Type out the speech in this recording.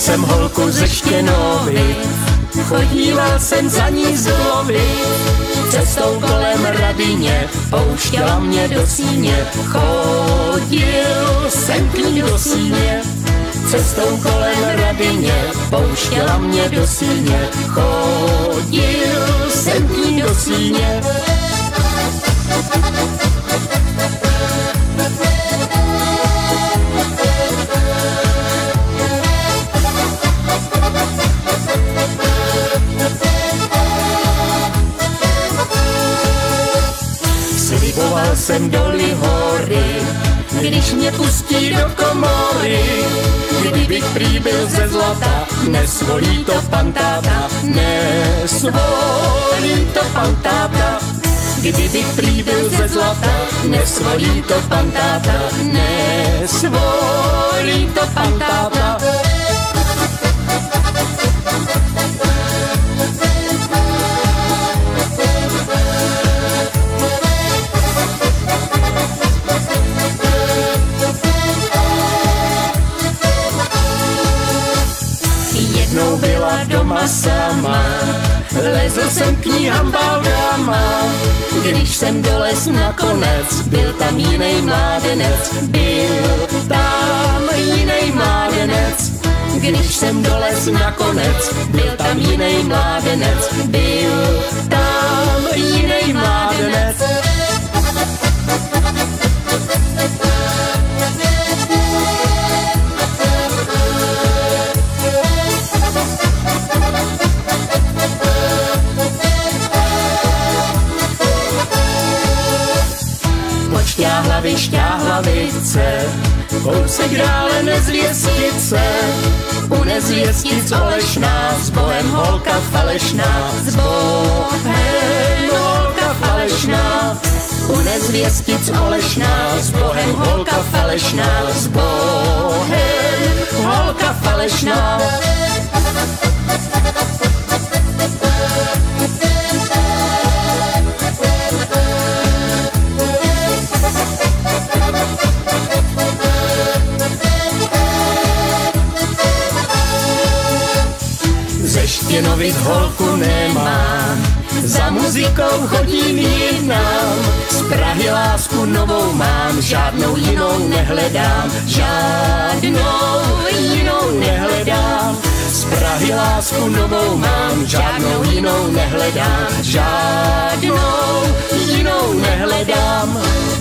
jsem holku ze Štěnovic, chodíval jsem za ní z Lovic. Cestou kolem Radyně pouštěla mě do síně, chodil jsem k ní do síně. Cestou kolem Radyně pouštěla mě do síně, chodil jsem k ní do síně. Sliboval jsem doly hory, když mě pustí do komory. Kdybych prý byl ze zlata, nesvolí to pan táta, nesvolí to pan táta. Kdybych prý byl ze zlata, nesvolí to pan táta, nesvolí to pan táta. Jednou byla doma sama, lezl jsem k ní hambaldama. Když jsem dolez nakonec, byl tam jiný mládenec, byl tam jiný mládenec. Když jsem dolez nakonec, byl tam jiný mládenec, byl tam jiný mládenec. Šťáhla vice, kousek dále nezvěstice. U nezvěstic Olešná, s Bohem holka falešná, s Bohem holka falešná. U nezvěstic Olešná, s Bohem holka falešná, s Bohem holka falešná. Ze Štěnovic holku nemám, za muzikou chodím jinam. Z Prahy lásku novou mám, žádnou jinou nehledám, žádnou jinou nehledám. Z Prahy lásku novou mám, žádnou jinou nehledám, žádnou jinou nehledám.